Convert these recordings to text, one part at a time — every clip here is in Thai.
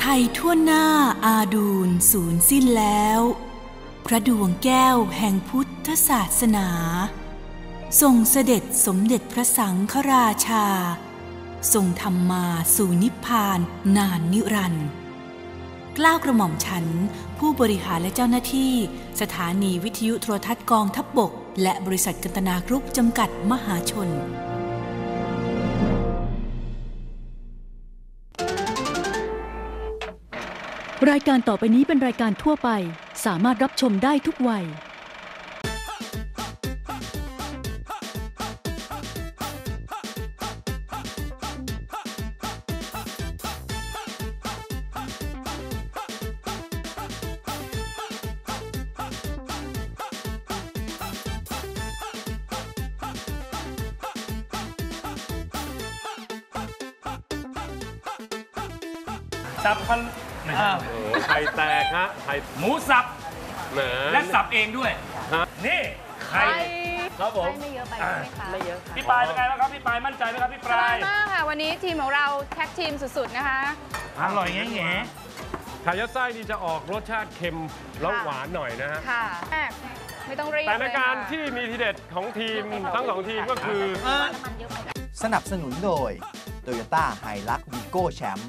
ภัยทั่วหน้าอาดูลสูญสิ้นแล้วพระดวงแก้วแห่งพุทธศาสนาทรงเสด็จสมเด็จพระสังฆราชาทรงทำมาสู่นิพพานนานนิรันดร์เกล้ากระหม่อมฉันผู้บริหารและเจ้าหน้าที่สถานีวิทยุโทรทัศน์กองทัพบกและบริษัทกันตนากรุ๊ปจำกัดมหาชนรายการต่อไปนี้เป็นรายการทั่วไปสามารถรับชมได้ทุกวัยสับกันไข่แตกฮะไข่หมูสับและสับเองด้วยนี่ไข่ครับผมไม่เยอะไปใช่ไหมคะไม่เยอะค่ะพี่ปายเป็นไงบ้างครับพี่ปายมั่นใจไหมครับพี่ปายมากค่ะวันนี้ทีมของเราแท็กทีมสุดๆนะคะอร่อยแง่ไข่ยัดไส้นี่จะออกรสชาติเค็มแล้วหวานหน่อยนะฮะค่ะไม่ต้องรีบแต่ในการที่มีทีเด็ดของทีมทั้งสองทีมก็คือสนับสนุนโดย Toyota Hilux Vigo Champ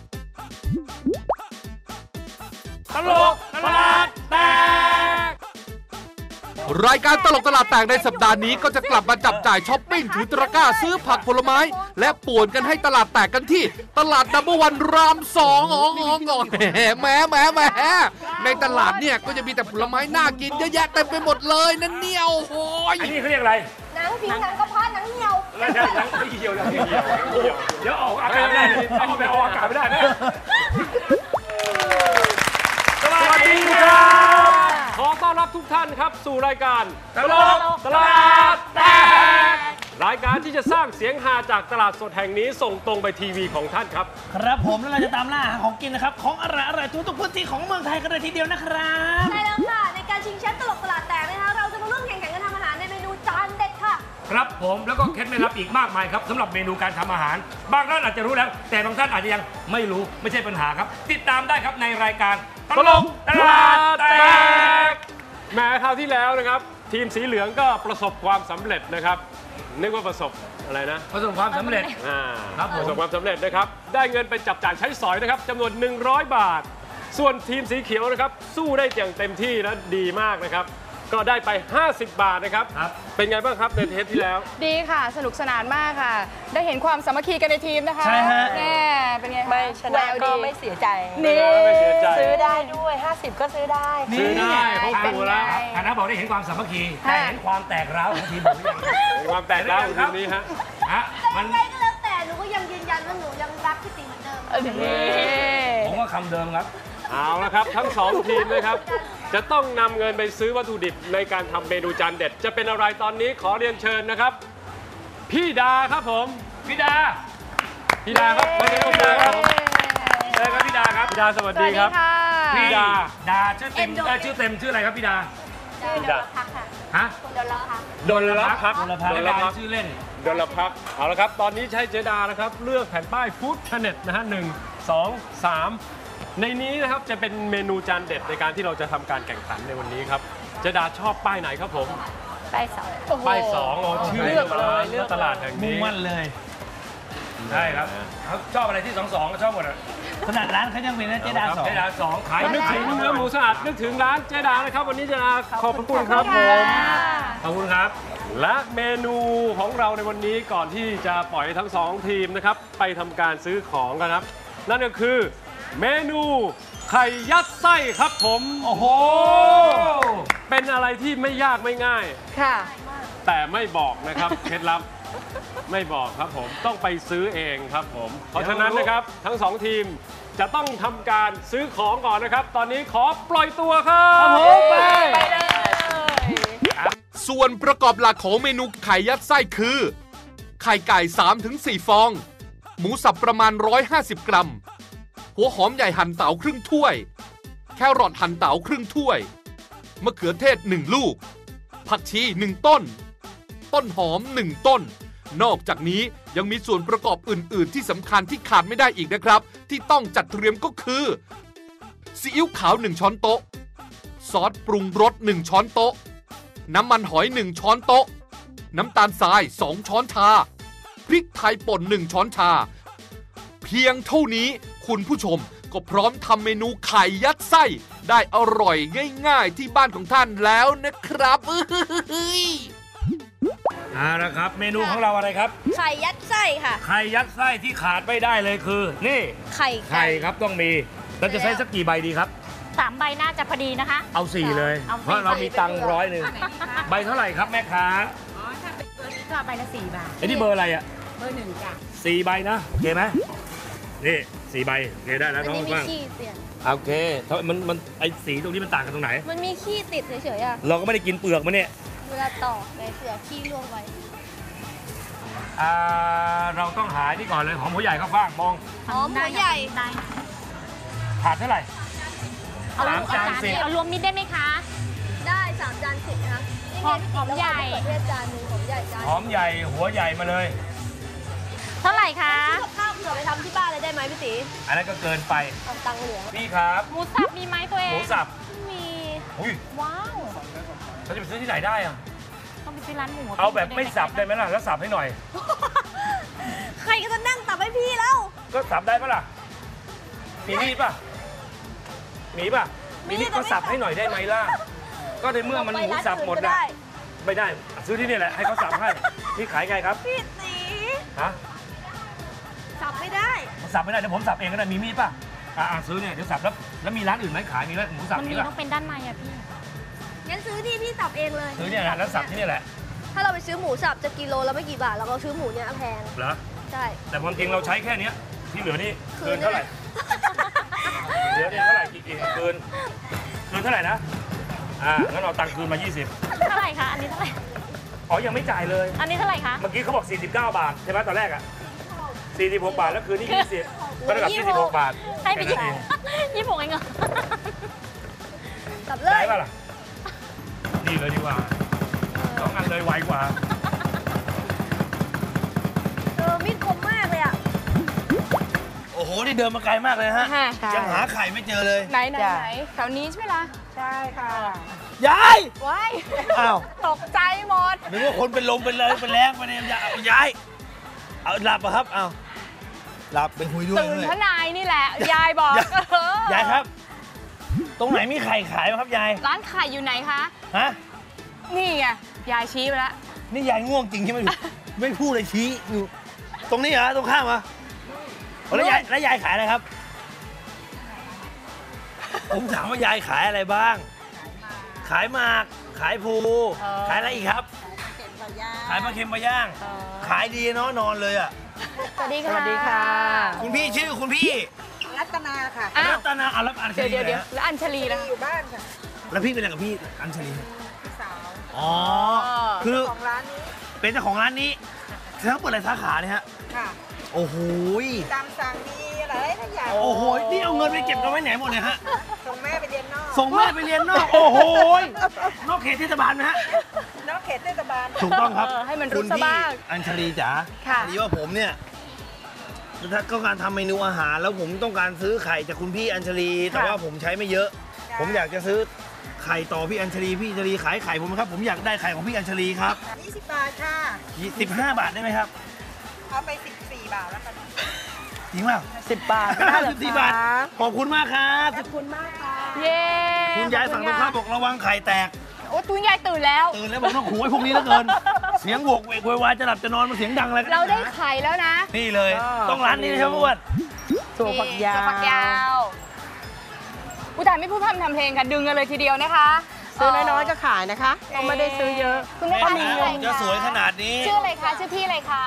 ตลกตลาดแตกรายการตลกตลาดแตกในสัปดาห์นี้ก็จะกลับมาจับจ่ายช้อปปิ้งถือตะกร้าซื้อผักผลไม้และป่วนกันให้ตลาดแตกกันที่ตลาดNo.1ราม2แหมในตลาดเนี่ยก็จะมีแต่ผลไม้น่ากินเยอะแยะเต็มไปหมดเลยนั่นเนี่ยโอ้โหอันนี้เขาเรียกอะไรหนังผิวหนังกระเพาะหนังเหี่ยวไม่ใช่หนังเหี่ยวเดี๋ยวออกอากาศไม่ได้เอาไปออกอากาศไม่ได้นะสวัสดีครับขอต้อนรับทุกท่านครับสู่รายการตลกตลาดแตกรายการที่จะสร้างเสียงฮาจากตลาดสดแห่งนี้ส่งตรงไปทีวีของท่านครับครับผมแล้วเราจะตามล่าหาของกินนะครับของอร่อยทุกพื้นที่ของเมืองไทยกันเลยทีเดียวนะครับใช่แล้วค่ะในการชิงแชมป์ตลกตลาดแตกนะคะเราจะมาร่วมแข่งขันกันทำอาหารในเมนูจานเด็ดค่ะครับผมแล้วก็เคล็ดไม่ลับอีกมากมายครับสำหรับเมนูการทำอาหารบางท่านอาจจะรู้แล้วแต่บางท่านอาจจะยังไม่รู้ไม่ใช่ปัญหาครับติดตามได้ครับในรายการตลกตลาดแตกแม้คราวที่แล้วนะครับทีมสีเหลืองก็ประสบความสำเร็จนะครับนึกว่าประสบอะไรนะประสบความสำเร็จครับประสบความสำเร็จนะครับได้เงินไปจับจ่ายใช้สอยนะครับจำนวน100 บาทส่วนทีมสีเขียวนะครับสู้ได้อย่างเต็มที่และดีมากนะครับก็ได้ไป50 บาทนะครับเป็นไงบ้างครับในเทปที่แล้วดีค่ะสนุกสนานมากค่ะได้เห็นความสามัคคีกันในทีมนะคะใช่ฮะแน่เป็นไงไม่ชนะก็ไม่เสียใจนี่ซื้อได้ด้วย50ก็ซื้อได้ซื้อได้เขาดูแล้วคณะบอกได้เห็นความสามัคคีแต่เห็นความแตกร้าวของทีมผมยังความแตกร้าวของทีมนี้ฮะมันไงก็แล้วแต่หนูก็ยังยืนยันว่าหนูยังรักพี่ติ๋งเหมือนเดิมผมว่าคำเดิมครับเอาละครับทั้ง2ทีมเลยครับจะต้องนำเงินไปซื้อวัตถุดิบในการทำเมนูจานเด็ดจะเป็นอะไรตอนนี้ขอเรียนเชิญนะครับพี่ดาครับผมพี่ดาครับสวัสดีครับเชิญครับพี่ดาครับพี่ดาสวัสดีครับพี่ดาชื่อเต็มชื่ออะไรครับพี่ดาดลพักค่ะฮะดลพักชื่อเล่นดลพักเอาละครับตอนนี้ใช้เจดานะครับเลือกแผ่นป้ายฟู้ดแพลเน็ตนะฮะ1 2 3ในนี้นะครับจะเป็นเมนูจานเด็ดในการที่เราจะทำการแข่งขันในวันนี้ครับเจดาชอบป้ายไหนครับผมป้าย 2ชื่อเลือกเลยเลือกตลาดแห่งนี้มุ่งมั่นเลยใช่ครับเขาชอบอะไรที่22ก็ชอบหมดขนาดร้านเขายังมีนะเจดา2ขายนึกถึงเนื้อหมูสะอาดนึกถึงร้านเจดานะครับวันนี้เจดาขอบคุณครับผมขอบคุณครับและเมนูของเราในวันนี้ก่อนที่จะปล่อยทั้ง2ทีมนะครับไปทำการซื้อของกันครับนั่นก็คือเมนูไข่ยัดไส้ครับผมโอ้โหเป็นอะไรที่ไม่ยากไม่ง่ายค่ะแต่ไม่บอกนะครับเคล็ดลับไม่บอกครับผมต้องไปซื้อเองครับผมเพราะฉะนั้นนะครับทั้ง2ทีมจะต้องทำการซื้อของก่อนนะครับตอนนี้ขอปล่อยตัวครับไปเลยส่วนประกอบหลักของเมนูไข่ยัดไส้คือไข่ไก่ 3-4 ฟองหมูสับประมาณ150 กรัมหัวหอมใหญ่หั่นเต๋าครึ่งถ้วยแครอทหั่นเต๋าครึ่งถ้วยมะเขือเทศ1 ลูกผักชี1 ต้นต้นหอม1 ต้นนอกจากนี้ยังมีส่วนประกอบอื่นๆที่สำคัญที่ขาดไม่ได้อีกนะครับที่ต้องจัดเตรียมก็คือซีอิ๊วขาว1ช้อนโต๊ะซอสปรุงรส1ช้อนโต๊ะน้ำมันหอย1ช้อนโต๊ะน้ำตาลทราย2ช้อนชาพริกไทยป่น1ช้อนชาเพียงเท่านี้คุณผู้ชมก็พร้อมทำเมนูไข่ยัดไส้ได้อร่อยง่ายๆที่บ้านของท่านแล้วนะครับเอาละครับเมนูของเราอะไรครับไข่ยัดไส้ค่ะไข่ยัดไส้ที่ขาดไม่ได้เลยคือนี่ไข่ครับต้องมีเราจะใช้สักกี่ใบดีครับ 3 ใบน่าจะพอดีนะคะเอา4เลยเพราะเรามีตังค์100ใบเท่าไหร่ครับแม่ค้าถ้าเป็นเบอร์นี้ก็ใบละ4 บาทนี่เบอร์อะไรอ่ะเบอร์1จ้ะ 4 ใบนะโอเคไหมนี่4 ใบโอเคได้แล้วน้องบ้างโอเคมันไอ้สีตรงนี้มันต่างกันตรงไหนมันมีขี้ติดเฉยๆอ่ะเราก็ไม่ได้กินเปลือกมันเนี่ยเวลาตอกในเปลือกขี้ร่วงไว้เราต้องหาที่ก่อนเลยหอมหัวใหญ่ข้าวฟ่างมองหอมหัวใหญ่ถาดเท่าไหร่3 จาน10 เอารวมมิตรได้ไหมคะได้3 จาน10นะหอมใหญ่ประเภทจานนึงหอมใหญ่จานหอมใหญ่หัวใหญ่มาเลยเท่าไหร่คะซื้อกับข้าวเผื่อไปทำที่บ้านเลยได้ไหมพี่ตีอันนั้นก็เกินไปเอาตังค์เหลือพี่ครับหมูสับมีไหมตัวเองหมูสับมีว้าวเราจะไปซื้อที่ไหนได้อะต้องไปซื้อร้านหมูเอาแบบไม่สับได้ไหมล่ะแล้วสับให้หน่อยใครก็จะนั่งตับให้พี่แล้วก็สับได้ปะล่ะมีมีดป่ะมีป่ะมีดก็สับให้หน่อยได้ไหมล่ะก็ในเมื่อมันหมูสับหมดนะไม่ได้ซื้อที่นี่แหละให้เขาสับให้นี่ขายไงครับพี่ตีฮะสับไม่ได้สับไม่ได้เดี๋ยวผมสับเองก็ได้มีมีดป่ะซื้อเนี่ยเดี๋ยวสับแล้วมีร้านอื่นไหมขายมีไหมหมูสับนี่ต้องเป็นด้านในอะพี่งั้นซื้อที่พี่สับเองเลยซื้อเนี่ยแหละแล้วสับที่นี่แหละถ้าเราไปซื้อหมูสับจะกิโลแล้วไม่กี่บาทเราก็ซื้อหมูเนี่ยแพงเหรอใช่แต่ความจริงเราใช้แค่นี้ที่เหลือนี่เกินเท่าไหร่เหลือเนี่ยเท่าไหร่กี่เกินเท่าไหร่นะงั้นเราตังค์คืนมา20 เท่าไหร่คะอันนี้เท่าไหร่ยังไม่จ่ายเลยอันนี้เท่าไหร่คะเมื่อกี้เขาบอก49 บาทใช่ไหมตอนแรกอะ46 บาทแล้วคืนนี่20ก็ได้กับ26 บาทให้ไป26เองเหรอตับเลยได้ป่ะล่ะนี่เลยดีกว่า2 อันเลยไวกว่ามีดคมมากเลยอะโอ้โหนี่เดินมาไกลมากเลยฮะยังหาไข่ไม่เจอเลยไหนแถวนี้ใช่ไหมล่ะใช่ค่ะยายว้ายอ้าวตกใจหมดนึกว่าคนเป็นลมเป็นเลยเป็นแรงมาเนี่ยยายเอาหลับอะครับเอาหลับเป็นคุยด้วยตื่นทนายนี่แหละยายบอกยายครับตรงไหนมีไข่ขายไหมครับยายร้านไข่อยู่ไหนคะฮะนี่ไงยายชี้ไปแล้วนี่ยายง่วงจริงใช่ไหมไม่พูดเลยชี้อยู่ตรงนี้เหรอตรงข้ามเหรอแล้วยายขายอะไรครับผมถามว่ายายขายอะไรบ้างขายหมากขายภูขายอะไรอีกครับขายปลาเค็มปลาย่างขายดีเนาะนอนเลยอ่ะสวัสดีค่ะคุณพี่ชื่อคุณพี่รัตนาค่ะรัตนาแล้วอัญชลีเดี๋ยวแล้วอัญชลีล่ะอยู่บ้านค่ะแล้วพี่เป็นอะไรกับพี่อัญชลีพี่สาวอ๋อคือของร้านนี้เป็นเจ้าของร้านนี้เธอเปิดอะไรสาขาเนี่ยฮะค่ะโอ้โหตามสั่งมีอะไรทุกอย่างโอ้โหนี่เอาเงินไปเก็บกันไว้ไหนหมดเนี่ยฮะส่งแม่ไปเรียนนอกส่งแม่ไปเรียนนอกโอ้โหนอกเขตเทศบาลนะฮะนอกเขตเทศบาลถูกต้องครับให้มันรู้ซะบ้างอัญชลีจ๋าดีว่าผมเนี่ยถ้าต้องการทำเมนูอาหารแล้วผมต้องการซื้อไข่จากคุณพี่อัญชลีแต่ว่าผมใช้ไม่เยอะผมอยากจะซื้อไข่ต่อพี่อัญชลีพี่อัญชลีขายไข่ผมครับผมอยากได้ไข่ของพี่อัญชลีครับ 20 บาทค่ะ 15 บาทได้ไหมครับเอาไป14 บาทแล้วกันจริงเปล่า 10 บาท 14 บาทขอบคุณมากครับขอบคุณมากค่ะเย้คุณยายสั่งตรงข้ามบอกระวังไข่แตกโอ้คุณยายตื่นแล้วผมต้องขู่ไอ้พวกนี้แล้วเกินเสียงโวกเวกโวยวายจะหลับจะนอนมันเสียงดังอะไรเราได้ไข่แล้วนะนี่เลยต้องร้านนี้นะครับอ้วนถั่วฝักยาวผู้ชายไม่พูดพร่ำทำเพลงค่ะดึงกันเลยทีเดียวนะคะซื้อน้อยๆก็ขายนะคะเขาไม่ได้ซื้อเยอะคุณแม่มีเงินจะสวยขนาดนี้ชื่ออะไรคะชื่อพี่อะไรคะ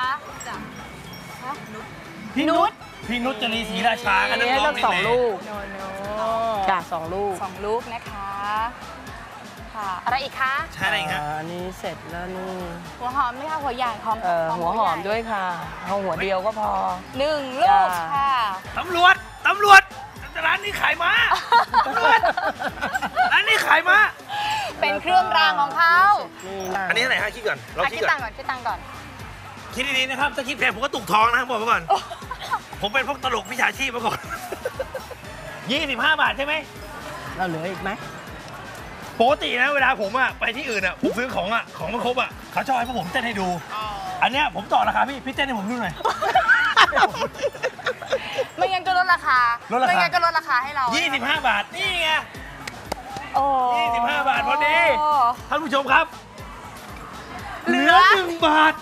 พี่นุชจะรีศรีราชากันน้อง2 ลูกจ้ะ2 ลูก 2 ลูกนะคะค่ะอะไรอีกคะใช่อะไรครับอันนี้เสร็จแล้วนี่หัวหอมไหมคะหัวใหญ่หอมหัวหอมด้วยค่ะเอาหัวเดียวก็พอ 1 ลูกค่ะตำรวจร้านนี้ขายม้าร้านนี้ขายม้าเป็นเครื่องรางของเขาอันนี้อะไรฮะคิดก่อนเราคิดตังก่อนคิดดีๆนะครับถ้าคิดแพงผมก็ตุกทองนะบอกไว้ก่อนผมเป็นพวกตลกวิชาชีพมาก่อน25 บาทใช่ไหมเราเหลืออีกไหมปกตินะเวลาผมไปที่อื่นผมซื้อของไม่ครบเขาชอบให้พวกผมเต้นให้ดูอันเนี้ยผมต่อราคาพี่เต้นให้ผมดูหน่อยไม่งั้นก็ลดราคาไม่งั้นก็ลดราคาให้เรา 25 บาทนี่ไงโอ้ 25 บาทพอดีท่านผู้ชมครับเหลือ1 บาท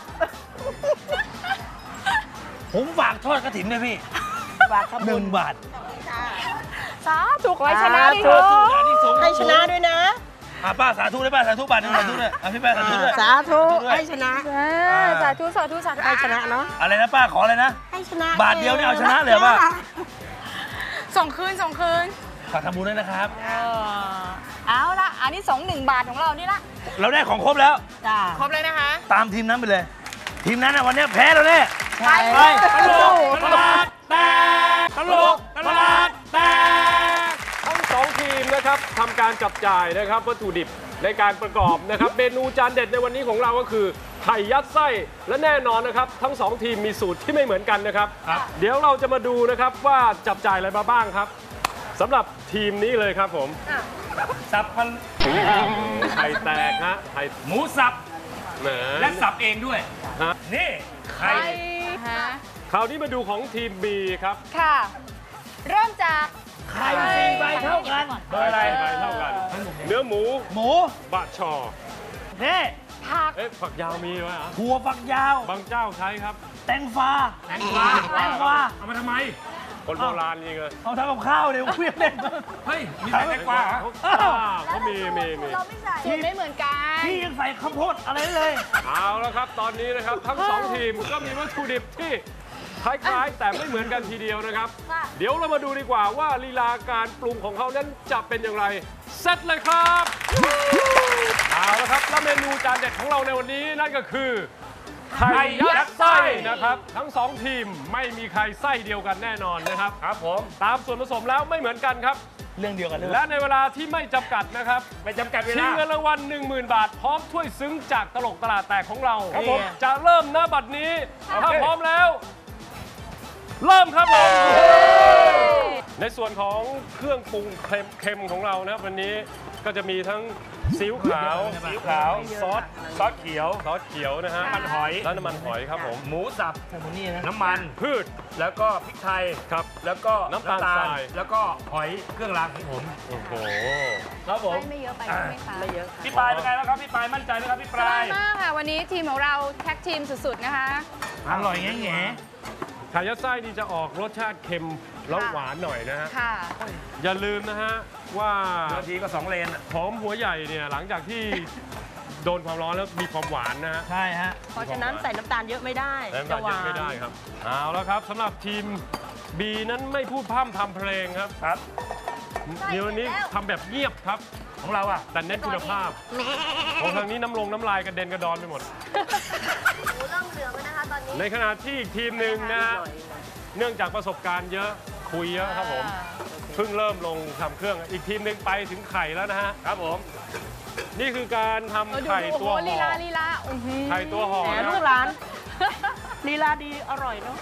ผมฝากทอดกระถิ่นเลยพี่ฝาก 1 บาทสาธุขอให้ชนะดิเถอะให้ชนะด้วยนะป้าสาธุได้ป้าสาธุบาทนึงสาธุด้วยพี่ป้าสาธุด้วยสาธุให้ชนะสาธุให้ชนะเนาะอะไรนะป้าขออะไรนะให้ชนะบาทเดียวนี่เอาชนะเลยป้าส่งคืนฝากทำบุญด้วยนะครับเอาละอันนี้1 บาทของเรานี่ละเราได้ของครบแล้วครบเลยนะคะตามทีมนั้นไปเลยทีมนั้นวันนี้แพ้เราแน่ไปตลกตลาดแตกตลกตลาดแตกทั้ง2 ทีมนะครับทำการจับจ่ายนะครับวัตถุดิบในการประกอบนะครับเมนูจานเด็ดในวันนี้ของเราก็คือไข่ยัดไส้และแน่นอนนะครับทั้ง2 ทีมมีสูตรที่ไม่เหมือนกันนะครับเดี๋ยวเราจะมาดูนะครับว่าจับจ่ายอะไรมาบ้างครับสำหรับทีมนี้เลยครับผมสับไข่แตกฮะไข่หมูสับและสับเองด้วยนี่ไข่คราวนี้มาดูของทีม B ครับค่ะเริ่มจากไข่4 ใบเท่ากันเบอร์อะไรใบเท่ากันเนื้อหมูบะชอนี่ฝักยาวมีไหมถั่วฝักยาวบางเจ้าใช้ครับแตงฟ้าเอามาทำไมคนโบราณจริงเลยเอาทำกับข้าวเลยเพื่อนเล่นเฮ้ยมีแตงกวาเขามีเราไม่ใส่ไม่เหมือนกันพี่ยังใส่ข้าวโพดอะไรเลยเอาแล้วครับตอนนี้นะครับทั้ง2 ทีมก็มีวัตถุดิบที่คล้ายๆแต่ไม่เหมือนกันทีเดียวนะครับเดี๋ยวเรามาดูดีกว่าว่าลีลาการปรุงของเขานั้นจะเป็นอย่างไรเสร็จเลยครับเอาละครับและเมนูจานเด็ดของเราในวันนี้นั่นก็คือไข่ยัดไส้นะครับทั้ง2 ทีมไม่มีใครไส้เดียวกันแน่นอนนะครับครับผมตามส่วนผสมแล้วไม่เหมือนกันครับเรื่องเดียวกันและในเวลาที่ไม่จำกัดนะครับไม่จำกัดเวลาชิงเงินรางวัล 10,000 บาทพร้อมถ้วยซึ้งจากตลกตลาดแตกของเราครับผมจะเริ่มณบัดนี้ถ้าพร้อมแล้วเริ่มครับผมในส่วนของเครื่องปรุงเค็มของเรานะครับวันนี้ก็จะมีทั้งซีอิ๊วขาวซอสเขียวนะฮะน้ำมันหอยและน้ำมันหอยครับผมหมูสับน้ำมันพืชแล้วก็พริกไทยครับแล้วก็น้ำตาลทรายแล้วก็หอยเครื่องรางของผมโอ้โหครับผมไม่เยอะไปใช่ไหมคะไม่เยอะพี่ปายเป็นไงบ้างครับพี่ปายมั่นใจไหมครับพี่ปายมากค่ะวันนี้ทีมของเราแท็กทีมสุดๆนะคะอร่อยแง่ไข่ยัดไส้นี่จะออกรสชาติเค็มแล้วหวานหน่อยนะฮะอย่าลืมนะฮะว่าบางทีก็2 เลนหอมหัวใหญ่เนี่ยหลังจากที่โดนความร้อนแล้วมีความหวานนะฮะใช่ฮะเพราะฉะนั้นใส่น้ำตาลเยอะไม่ได้จะหวานไม่ได้ครับเอาแล้วครับสำหรับทีม B นั้นไม่พูดพร่ำทำเพลงครับเดี๋ยวนี้ทำแบบเงียบครับของเราแต่เน้นคุณภาพของทางนี้น้ำลายกระเด็นกระดอนไปหมดเริ่มเหลืองแล้วนะคะตอนนี้ในขณะที่อีกทีมหนึ่งนะฮะเนื่องจากประสบการณ์เยอะคุยเยอะครับผมเพิ่งเริ่มลงทำเครื่องอีกทีมหนึ่งไปถึงไข่แล้วนะฮะครับผมนี่คือการทำไข่ตัวห่อไข่ตัวห่อนะลูกหลานลีลาดีอร่อยเนาะ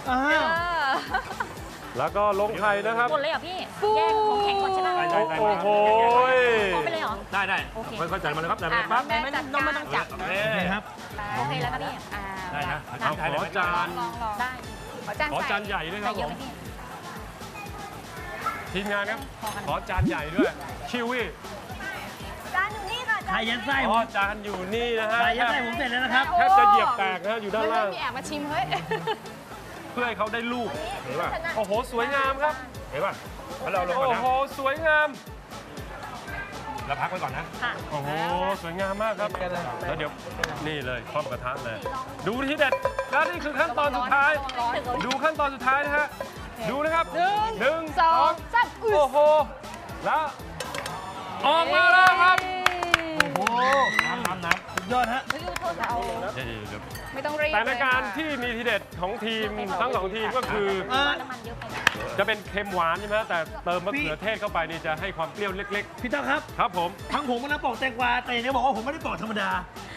แล้วก็ลงไข่นะครับหมดเลยเหรอพี่แยกของแข็งก่อนใช่ไหมโอ้โหไปเลยเหรอได้ค่อยๆจัดมาเลยครับจัดมาปั๊บไม่ต้องจับนี่ครับโอเคแล้วก็นี่ได้นะขอจานได้ขอจานใหญ่ด้วยครับผมทีมงานครับขอจานใหญ่ด้วยคิวี่จานอยู่นี่ค่ะไข่ยัดไส้จานอยู่นี่นะฮะไข่ยัดไส้ผมเสร็จแล้วนะครับแค่จะเหยียบแตกนะอยู่ด้านล่างแอบมาชิมเฮ้ยเพื่อให้เขาได้ลูกเห็นป่ะโอ้โหสวยงามครับเห็นป่ะเราลงก่อนนะโอ้โหสวยงามเราพักไว้ก่อนนะโอ้โหสวยงามมากครับแล้วเดี๋ยวนี่เลยครอบกระทะเลยดูที่เด็ดแล้วนี่คือขั้นตอนสุดท้ายดูขั้นตอนสุดท้ายนะฮะดูนะครับ1 2 3โอ้โหแล้วออกมาแล้วครับโอ้โหน้ำสุดยอดฮะไม่ต้องรีบแต่ในการที่มีทีเด็ดของทีมทั้ง2 ทีมก็คือจะเป็นเค็มหวานใช่ไหมแต่เติมมะเขือเทศเข้าไปนี่จะให้ความเปรี้ยวเล็กๆพี่ต้าครับครับผมทั้งผมก็ปอกแตงกวาแต่ยังบอกว่าผมไม่ได้ปอกธรรมดา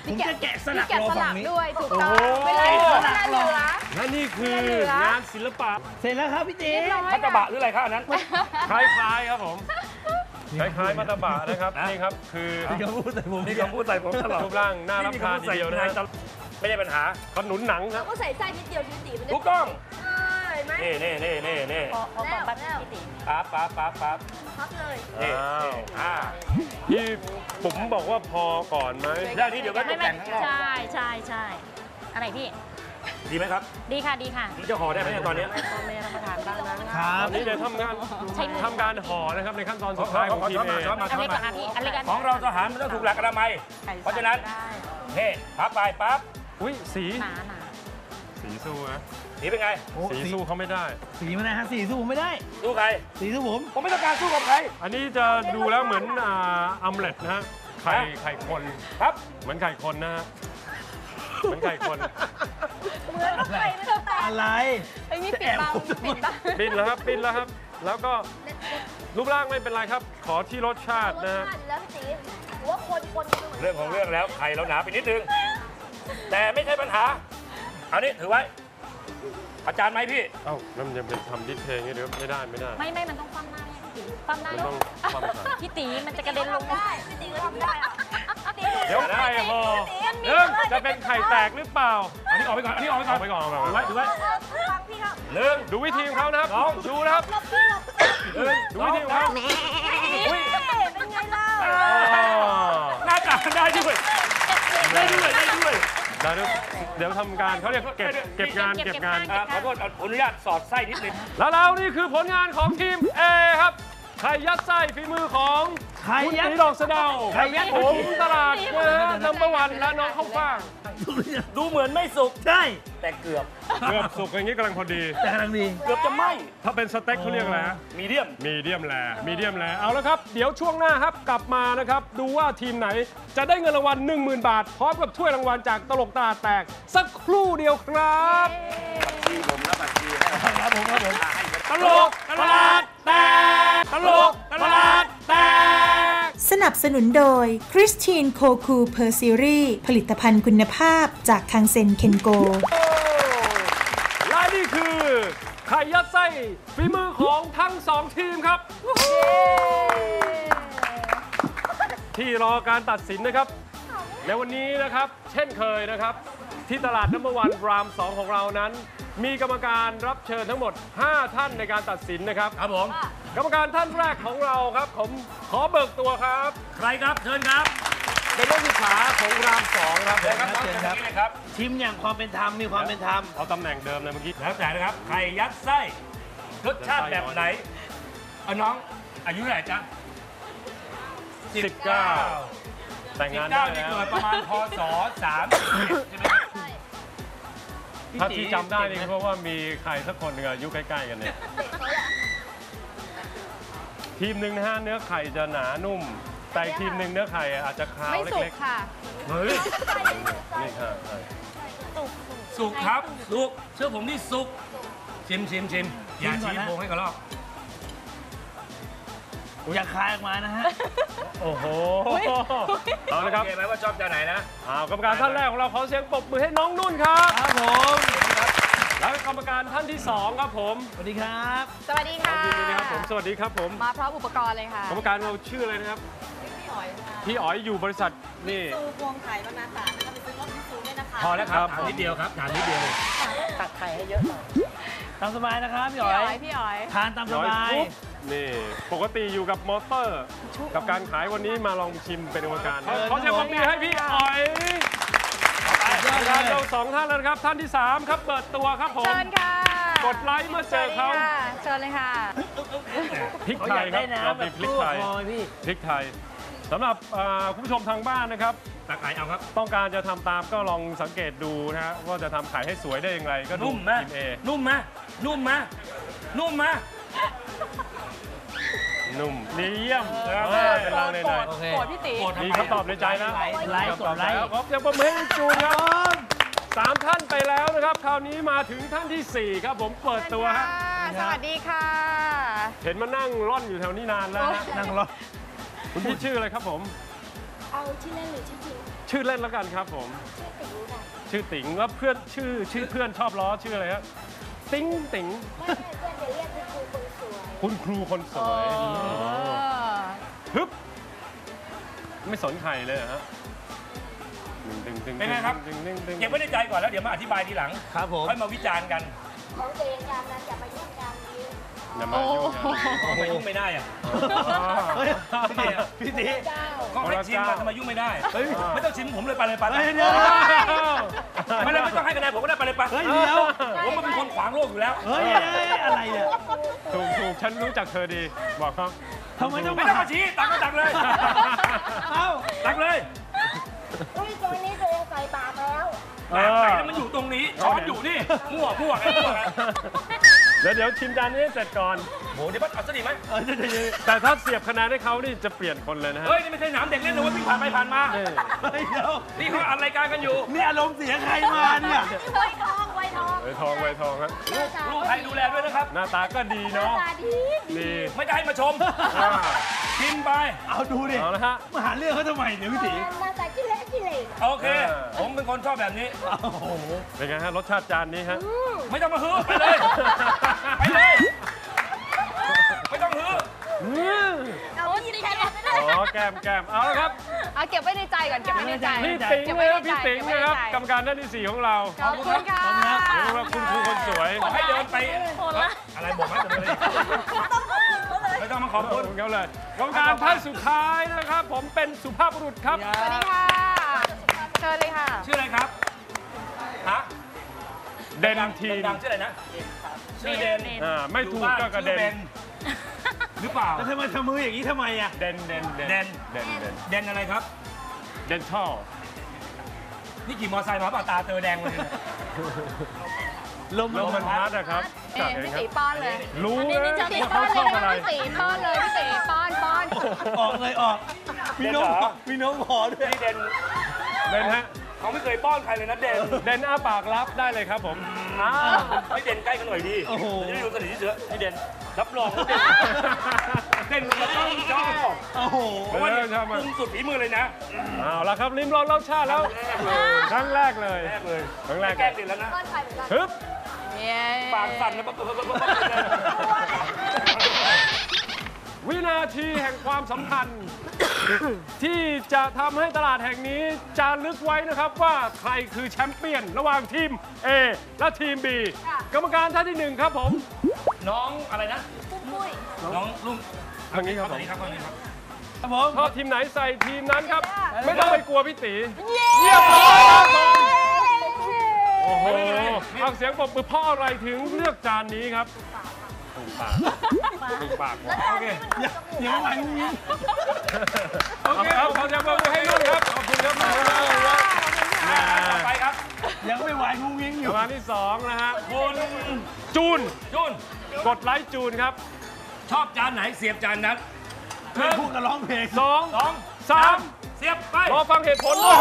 ผมจะแกะสลักด้วยถูกต้องโอ้โหเวลาเหลือและนี่คืองานศิลปะเสร็จแล้วครับพี่ตีมัตตบะหรืออะไรครับอันนั้นคล้ายๆครับผมคล้ายๆมัตตบะนะครับนี่ครับคือพี่เขาพูดใส่ผมนี่คำพูดใส่ผมตลอดรูปร่างน่ารับทานทีเดียวนะฮะไม่ใช่ปัญหาขนุนหนังคเรารับก็ใส่ไส้นิดเดียวทีตีมันจะถูกต้องเห็นไหมนี่ขอบอกบัตรพี่ตีปั๊บพับเลยนี่อ้าว พี่ผมบอกว่าพอก่อนไหมแล้วนี้เดี๋ยวก็ตกแต่งข้างนอกใช่อะไรพี่ดีไหมครับดีค่ะดีค่ะจะห่อได้ไหมตอนนี้ต้องไม่รับประทานบ้างนะครัตบอนนี้เดี๋ยวทำการห่อนะครับในขั้นตอนสุดท้ายของทีมเออันเล็กกว่าค่ะพี่อันเล็กของเราทหารมันต้องถูกหลักอนามัยเพราะฉะนั้นเฮ้พับไปปั๊บอุ้ยสีหนาสีสู้นะนี่เป็นไงโอ้สีสู้เขาไม่ได้สีมันนะฮะสีสู้ผมไม่ได้สู้ใครสีสู้ผมผมไม่ต้องการสู้กับใครอันนี้จะดูแล้วเหมือนอัมเล็ตนะฮะไข่คนครับเหมือนไข่คนนะฮะเหมือนไข่คนเหมือนว่าไข่มันจะแตกอะไรไอ้นี่ปิดบังปิดบังปิ้นแล้วครับปิ้นแล้วครับ แล้วก็รูปร่างไม่เป็นไรครับ ขอที่รสชาติรสนะฮะชาติแล้วพี่ตีหัวคนเรื่องของเรื่องแล้วไข่เราหนาไปนิดนึงแต่ไม่ใช่ปัญหาเอานี่ถือไว้อาจารย์ไหมพี่เอ้านั่นจะเป็นทำดิสเพลงนี่เดี๋ยวไม่ได้ไม่มันต้องคว่ำหน้าเนี่ยพี่ตีคว่ำหน้ามันต้องความสะอาดพี่ตีมันจะกระเด็นลงได้พี่ตีก็ทำได้อะเดี๋ยวไข่ห่อจะเป็นไข่แตกหรือเปล่าอันนี้ออกไปก่อนอันนี้ออกไปก่อนเอาไปก่อนถือไว้ฟังพี่ครับหนึ่งดูวิธีของเขานะครับดูนะครับหลบพี่หลบหนึ่งดูวิธีของเขาอุ้ยเป็นไงเล่าหน้าตาได้ด้วยได้ด้วยเดี๋ยวทำการเขาเรียกเก็บงานขอโทษอนุญาตสอดไส้นิดนึงแล้วนี่คือผลงานของทีม A ครับไข่ยัดไส้ฝีมือของคุณตีดอกสะเดาไข่ยัดผมตลาดนะฮะนัมเบอร์วันและน้องข้าวฟ่างดูเหมือนไม่สุกใช่แต่เกือบสุกอย่างนี้กำลังพอดีแต่กำลังดีเกือบจะไหม้ถ้าเป็นสเต็กเขาเรียกอะไรฮะมีเดียมมีเดียมแลเอาละครับ เดี๋ยวช่วงหน้าครับกลับมานะครับ ดูว่าทีมไหนจะได้เงินรางวัล 10,000 บาท พร้อมกับถ้วยรางวัลจากตลกตลาดแตก สักครู่เดียวครับตลกตลาดแตกตลกตลาดแตกสนับสนุนโดยคริสตินโคคูเพอร์ซีรีผลิตภัณฑ์คุณภาพจากคังเซ็นเคนโกและนี่คือไข่ยัดไส้ฝีมือของทั้งสองทีมครับ ที่รอการตัดสินนะครับในวันนี้นะครับเช่นเคยนะครับที่ตลาดนัมเบอร์วันราม 2 ของเรานั้น มีกรรมการรับเชิญทั้งหมด 5 ท่านในการตัดสินนะครับครับผมกรรมการท่านแรกของเราครับผมขอเบิกตัวครับใครครับเชิญครับเป็นนักศึกษาของราม 2 ครับเชิญครับเชิญครับเชิญครับชิมอย่างความเป็นธรรมมีความเป็นธรรมเอาตำแหน่งเดิมเลยเมื่อกี้แล้วแต่นะครับไข่ยัดไส้รสชาติแบบไหนน้องอายุเท่าไหร่จ๊ะ 19 แต่งงานได้ 19นี่แล้วเกิดประมาณพศ31ใช่ไหมครับถ้าที่จำได้นี่เพราะว่ามีใครสักคนหนึ่งอายุใกล้ๆกันเนี่ยทีมหนึ่งนะฮะเนื้อไข่จะหนานุ่ม แต่อีกทีมหนึ่งเนื้อไข่อาจจะคาวไม่สุกเล็กค่ะเฮ้ยๆนี่ค่ะใช่สุกครับสุกเชื่อผมนี่สุกชิมอย่าชิมก่อนชี้นะโพงให้กระลอกอย่าคายออกมานะฮะโอ้โหเอาละครับโอเคไหมว่าชอบจานไหนนะกรรมการท่านแรกของเราขอเสียงปรบมือให้น้องนุ่นครับครับผมแล้วกรรมการท่านที่ 2 ครับผมสวัสดีครับสวัสดีค่ะยินดีนะครับผมสวัสดีครับผมมาพร้อมอุปกรณ์เลยค่ะกรรมการเราชื่ออะไรนะครับพี่อ๋อยอยู่บริษัทนี่ซูพวงไข่บรรณาศาสตร์นะคะไปซื้อรถซูด้วยนะคะพอแล้วครับถามนิดเดียวครับถามนิดเดียวตักไข่ให้เยอะหน่อยตามสบายนะครับพี่พี่อ๋อ๋ออย ยพี่อ๋อยทานตามสร้อยบายปุ๊บนี่ปกติอยู่กับมอเตอร์ กับการขายวันนี้มาลองชิมเป็นกรรมการขอเสียงปรบมือให้พี่อ๋อยเราสองท่านแล้วนะครับท่านที่ 3 ครับเปิดตัวครับผมเชิญค่ะกดไลค์เมื่อเจอเขาสวัสดีค่ะเชิญเลยค่ะพริกเขาไทอย ยากครัได้บเราน้ำแบมีบพริกตู้ไทยคอยพี่พริกไทยสำหรับคุณผู้ชมทางบ้านนะครับตักไข่เอาครับต้องการจะทำตามก็ลองสังเกตดูนะฮะว่าจะทำไข่ให้สวยได้อย่างไรก็ดูนุ่มไหมทีมเอนุ่มไหมนุ่มไหมนุ่มไหมนุ่มดีเยี่ยมนะครับ เป็นรางในโกรธพี่ตีมีคำตอบในใจนะไลค์กดไลค์ขอเสียงปรบมือให้จูนครับ3 ท่านไปแล้วนะครับ คราวนี้มาถึงท่านที่ 4 ครับผมเปิดตัวฮะสวัสดีค่ะเห็นมานั่งร่อนอยู่แถวนี้นานแล้วฮะนั่งรอคุณพี่ชื่ออะไรครับผมเอาชื่อเล่นหรือชื่อจริงชื่อเล่นแล้วกันครับผมชื่อติ๋งแล้วเพื่อนชื่อเพื่อนชอบล้อชื่ออะไรฮะติ๋งติ๋งคุณครูคนสวยฮึบไม่สนใครเลยฮะเป็นไงครับเก็บไว้ในใจก่อนแล้วเดี๋ยวมาอธิบายทีหลังครับผมค่อยมาวิจารณ์กันของตัวเองการนั้นอย่าไปยุ่งการนี้อย่ามายุ่งทำไมยุ่งไม่ได้อะพี่ตีก็ให้ชิมมาทำไมยุ่งไม่ได้ไม่ต้องชิมผมเลยไปเลยไปเลยเดี๋ยวไม่ต้องให้คะแนนผมก็ได้ไปเลยไปเฮ้ยเดี๋ยวผมมันเป็นคนขวางโลกอยู่แล้วเฮ้ยอะไรเนี่ยถูกฉันรู้จักเธอดีบอกเขาทำไมต้องไม่ต้องมาชี้ตักก็ตักเลยเอ้าตักเลยเฮ้ยตัวนี้ตัวเองใส่ปากแล้วตักไปแล้วมันอยู่ตรงนี้ช้อนอยู่นี่มั่วไงเดี๋ยวชิมจานนี้เสร็จก่อนโหเดี๋ยวเอาซะดีไหมแต่ถ้าเสียบคะแนนให้เขานี่จะเปลี่ยนคนเลยนะฮะเฮ้ยนี่ไม่ใช่หนามเด็กเล่นนะว่าพี่ผ่านไปผ่านมาเดี๋ยวนี่เขาอัดรายการกันอยู่นี่อารมณ์เสียใครมาเนี่ยไวทองไวทองครับลูกใครดูแลด้วยนะครับหน้าตาก็ดีเนาะดีไม่ได้ให้มาชมกินไปเอาดูดิเอาละฮะมาหาเรื่องเขาทำไมเนี่ยพี่ตีหน้าตาขี้เละขี้เหร่โอเค ผมเป็นคนชอบแบบนี้โอ้โหเป็นไงฮะรสชาติจานนี้ฮะไม่ต้องมาฮือไปเลยไปเลยไม่ต้องฮือเอาพี่แค่ไม่ได้อ๋อแก้มเอาละครับเอาเก็บไว้ในใจก่อนเก็บไว้ในใจพี่ติ๋งนะครับพี่ติ๋งนะครับกรรมการท่านที่ 4 ของเราขอบคุณค่ะเดี๋ยวเราคุณครูคนสวยบอกให้เดินไปอะไรบอกให้เดินเลยไม่ต้องมาขอบคุณเขาเลยกรรมการท่านสุดท้ายนะครับ ผมเป็นสุภาพบุรุษครับสวัสดีค่ะเชิญเลยค่ะชื่ออะไรครับฮะเด่นทีมดังชื่ออะไรนะชื่อเดนไม่ถูกก็กระเด็นหรือเปล่าแล้วทำไมทำมืออย่างนี้ทำไมอ่ะเด่นเดนอะไรครับเด่นท่อนี่ขี่มอไซค์มาเปล่าตาเตอแดงเลยลมมันพัดนะครับพี่ตีป้อนเลยรู้นะพี่ตีว่าป้อเขานชเลอบอะไรยพี่ตีป้อนเลยพี่ตีป้อนออกเลยออกมีน้องหอด้วยนี่เดนเด่นฮะเขาไม่เคยป้อนใครเลยนะเดนเด่นอ้าปากรับได้เลยครับผมไม่เด่นใกล้กันหน่อยดีโอ้โหจะได้ดูสนิทที่เสือนี่เด่นรับรองว่าเด่นมันต้องชอบโอ้โหเพราะว่าเด่นปรุงสุดฝีมือเลยนะเอาละครับลิ้มลองรสชาติแล้วครั้งแรกเลย ครั้งแรกแกล้งเด่นแล้วนะก้อนไข่เหมือนกันฮึบปากสั่นนะปั๊บวินาทีแห่งความสัมพันธ์ ที่จะทำให้ตลาดแห่งนี้จารึกไว้นะครับว่าใครคือแชมป์เปี้ยนระหว่างทีม A และทีม B กรรมการท่านที่ 1 ครับผมน้องอะไรนะปุ้ยน้องลุงทางนี้ครับตอนนี้ครับตอนนี้ครับครับผมชอบทีมไหนใส่ทีมนั้นครับ ไม่ต้องไปกลัวพี่ตีเยี่ยมเลยครับผมโอ้โหเอาเสียงปรบมือเพราะอะไรถึงเลือกจานนี้ครับถูกปากโอเคอย่ามาอย่างนี้โอเคขอเสียงปรบมือให้นุ่นครับ ขอบคุณครับต่อไปครับยังไม่ไหวงุ้งยิงอยู่ประมาณที่2นะฮะคุณจูนจุนกดไลค์จูนครับชอบจานไหนเสียบจานนั้นเพื่อนพูดกับร้องเพลง 2 3 เสียบไปรอฟังเหตุผลโอ้โห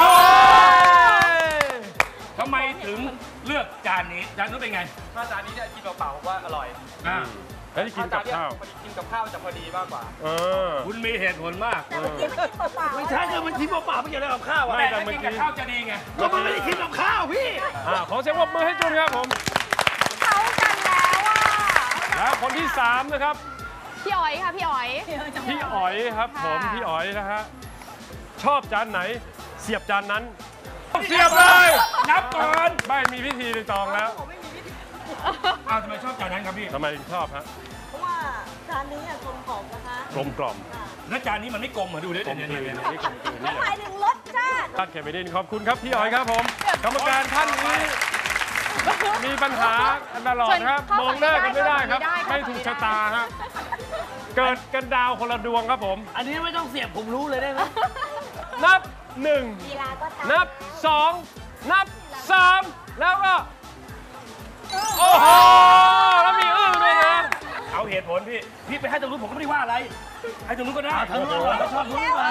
ทำไมถึงเลือกจานนี้จานนู้นเป็นไงถ้าจานนี้เนี่ยกินเปล่าๆผมว่าอร่อยแล้วที่กินกับข้าวพอดีกินกับข้าวจะพอดีมากกว่าคุณมีเหตุผลมากแต่เมื่อกี้ไม่กินเปล่าๆไม่ใช่คือมันทิ้งเปล่าๆไม่เกี่ยวอะไรกับข้าวอ่ะแต่ถ้ากินกับข้าวจะดีไงก็มันไม่ได้กินกับข้าวพี่ขอเสียงปรบมือให้จูนครับผมเขากันแล้วอ่ะแล้วคนที่ 3 นะครับพี่อ๋อยค่ะพี่อ๋อยพี่อ๋อยครับผมพี่อ๋อยนะฮะชอบจานไหนเสียบจานนั้น เสียบเลยนับก่อนไม่มีพิธีในตองแล้วอ้าวทำไมชอบจานนั้นครับพี่ทำไมถึงชอบฮะเพราะว่าจานนี้กลมกล่อมนะคะกลมกล่อมแล้วจานนี้มันไม่กลมเหรอดูดิกลมกลืนเนี่ยนี่กลมกลืนนี่หมายถึงรสชาติท่านเขมินินขอบคุณครับพี่อ๋อยครับผมกรรมการท่านนี้มีปัญหาตลอดครับมองหน้ากันไม่ได้ครับ ไม่ถูกชะตาฮะเกิดกันดาวคนละดวงครับผมอันนี้ไม่ต้องเสียบผมรู้เลยได้ไหมนับกีฬาก็ตาม 1 นับ 2 นับ 3 แล้วก็ โอ้โห แล้วมีอึ้งด้วยนะเอาเหตุผลพี่ไปให้ตรงนู้นผมก็ไม่ได้ว่าอะไร ให้ตรงนู้นก็ได้ทางนู้นเราชอบนู้นมา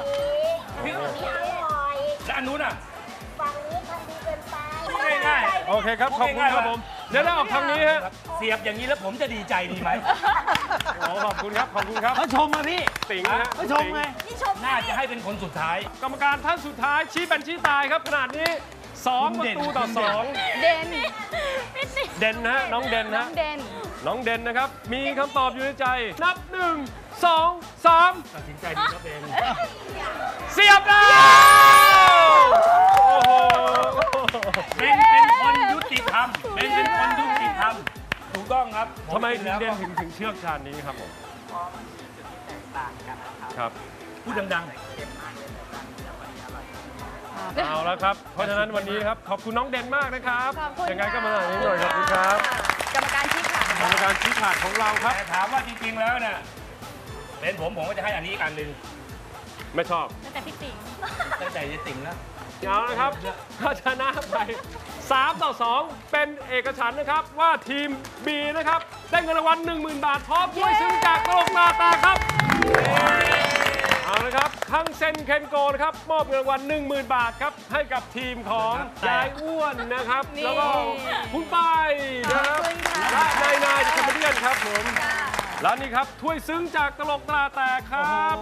พี่ฝั่งนี้อร่อยแล้วอันนู้นอ่ะฝั่งนี้ทำดีเกินไปง่ายๆผโอเคครับขอบคุณครับผมเดี๋ยวเราออกทางนี้ฮะเสียบอย่างนี้แล้วผมจะดีใจดีไหมขอบคุณครับขอบคุณครับเขาชมมาพี่ติ๋งนะฮะเขาชมไงนี่ชมน่าจะให้เป็นคนสุดท้ายกรรมการท่านสุดท้ายชี้เป็นชี้ตายครับขนาดนี้2-2 เด่นเด่นนะฮะน้องเด่นน้อนะงเด่นน้องเด่นนะครับมีคำตอบอยู่ในใจนับ1 2 3 ตัดสินใจดีครับเบนเสียบแล้วโอ้โหเป็นคนยุติธรรมเป็นคนยุติธรรมถูกต้องครับทำไมถึงเด่นผมถึงเชือกชาญนี้ครับผมครับพูดดังเอาแล้วครับเพราะฉะนั้นวันนี้ครับขอบคุณน้องเด่นมากนะครับขอบคุณยังไงก็มาหน่อยนิดหน่อยขอบคุณครับกรรมการชี้ขาดกรรมการชี้ขาดของเราครับแต่ถามว่าจริงๆแล้วเนี่ยเป็นผมก็จะให้อันนี้อีกอันหนึ่งไม่ชอบแต่พี่ติ๋งตั้งแต่ยายติ๋งแล้วเอาละครับก็ชนะไป3-2 เป็นเอกฉันท์นะครับว่าทีม B นะครับได้เงินรางวัล 10,000 บาทพร้อมด้วยซึ่งจากตลกหน้าตาครับเอาละครับคังเซนเคนโกนะครับมอบเงินรางวัล 10,000 บาทครับให้กับทีมของยายอ้วนนะครับแล้วก็คุณป้ายนะครับและนายคอมเมเดี้ครับผมแล้วนี่ครับถ้วยซึ้งจากตลกตาแตกครับ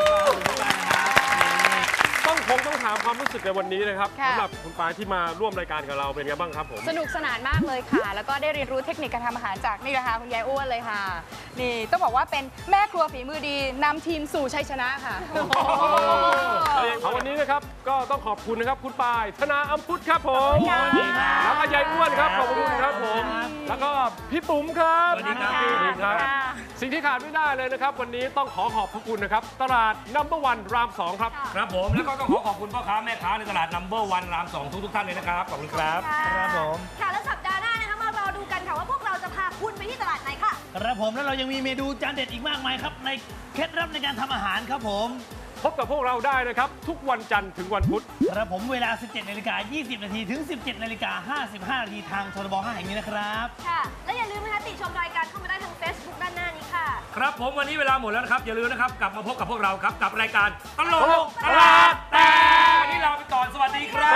ต้องถามความรู้สึกในวันนี้นะครับสำหรับคุณปายที่มาร่วมรายการกับเราเป็นไงบ้างครับผมสนุกสนานมากเลยค่ะ แล้วก็ได้เรียนรู้เทคนิคการทำอาหารจากนี่นะคะคุณยายอ้วนเลยค่ะ นี่ต้องบอกว่าเป็นแม่ครัวฝีมือดีนำทีมสู่ชัยชนะค่ะเอาวันนี้นะครับก็ต้องขอบคุณนะครับคุณปายธนาอัมพุทธครับผมแล้วก็ยายอ้วนครับขอบคุณครับผมแล้วก็พี่ปุ๋มครับสวัสดีครับสวัสดีครับสิ่งที่ขาดไม่ได้เลยนะครับวันนี้ต้องขอบพระคุณนะครับตลาดนัมเบอร์วันราม 2ครับครับผมแล้วก็ต้องขอบคุณพ่อค้าแม่ค้าในตลาดนัมเบอร์วันราม 2ทุกท่านเลยนะครับขอบคุณครับครับผมค่ะแล้วสัปดาห์หน้านะคะมารอดูกันค่ะว่าพวกเราจะพาคุณไปที่ตลาดไหนค่ะครับผมแล้วเรายังมีเมนูจานเด็ดอีกมากมายครับในเคล็ดลับในการทำอาหารครับผมพบกับพวกเราได้นะครับทุกวันจันทร์ถึงวันพุธครับผมเวลา 17:20 นถึง 17:55 นทางทรบ5แห่งนี้นะครับค่ะ และอย่าลืมนะคะติชมรายการเข้ามาได้ทาง Facebook ด้านหน้านี้ค่ะครับผมวันนี้เวลาหมดแล้วนะครับอย่าลืมนะครับกลับมาพบกับพวกเราครับกับรายการตลกตลาดแตกวันนี้ลาไปก่อนสวัสดีครับ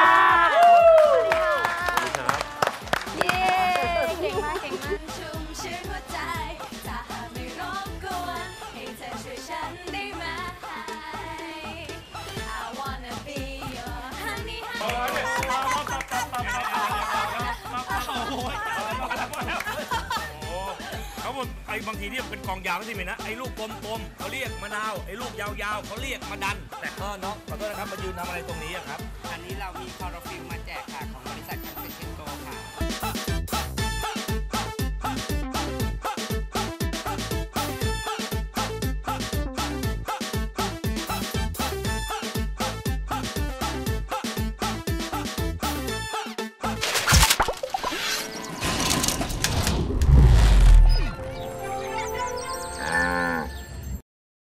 เย้เก่งมากเก่งมากชุ่มชื่นหัวใจถ้าหากไม่รบกวนให้เธอช่วยฉันได้ไหม I wanna be your honey honey เขาบอกไอ้บางทีที่เป็นกองยาวไม่ใช่ไหมนะไอ้ลูกกลมๆเขาเรียกมะนาวไอ้ลูกยาวๆเขาเรียกมะดันแต่ก็เนาะขอโทษนะครับมายืนทำอะไรตรงนี้อะครับอันนี้เรามีคลอโรฟิลล์มาแจกค่ะของ